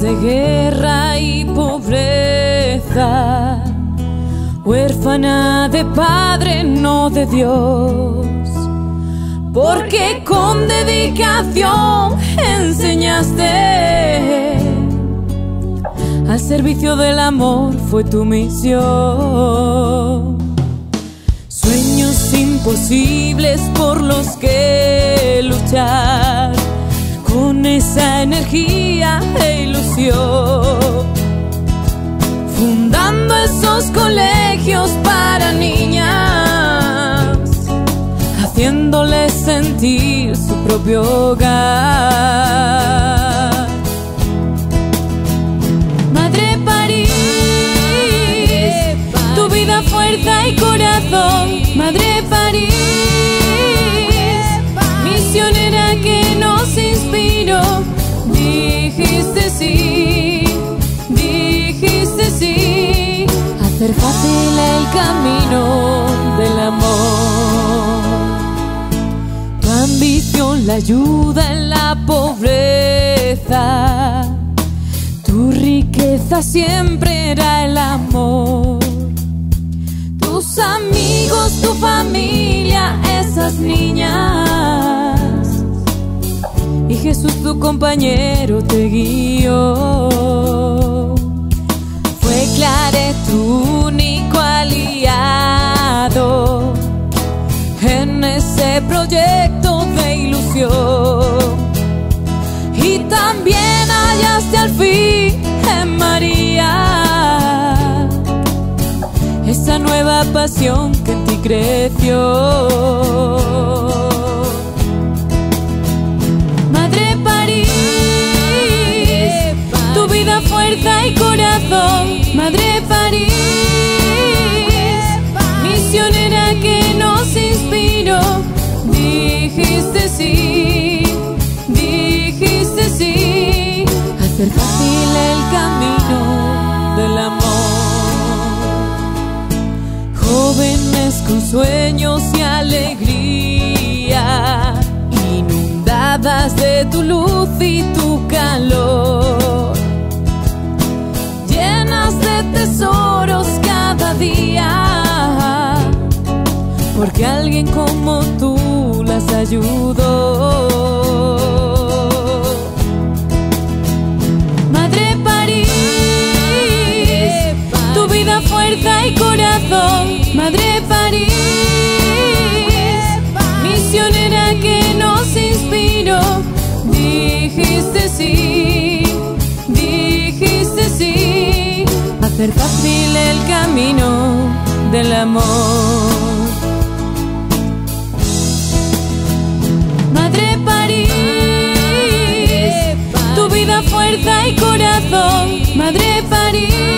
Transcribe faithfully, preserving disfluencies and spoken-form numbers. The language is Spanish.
de guerra y pobreza, huérfana de padre, no de Dios, porque con dedicación enseñaste, al servicio del amor fue tu misión. Sueños imposibles por los que luchar, con esa energía e ilusión, fundando esos colegios para niñas, haciéndoles sentir su propio hogar. Madre París, tu vida, fuerza y corazón. Madre París, misionera que nos inspiró. Dijiste sí, dijiste sí, hacer fácil el camino del amor. Tu ambición, la ayuda en la pobreza, tu riqueza siempre era el amor. Tus amigos, tu familia, esas niñas, y Jesús tu compañero te guió. Fue Claret tu único aliado en ese proyecto de ilusión, y también hallaste al fin en María esa nueva pasión que en ti creció. Madre París, tu vida, fuerza y corazón. Madre París, misionera que nos inspiró. Dijiste sí, dijiste sí, hacer fácil el camino del amor. Jóvenes con sueños y alegría, inundadas de tu luz y tu calor, llenas de tesoros cada día, porque alguien como tú las ayudó. Madre París, tu vida, fuerza y corazón. Madre París, misionera que nos inspiró. Dijiste sí, dijiste sí, hacer fácil el camino del amor. Madre París, tu vida, fuerza y corazón. Madre París,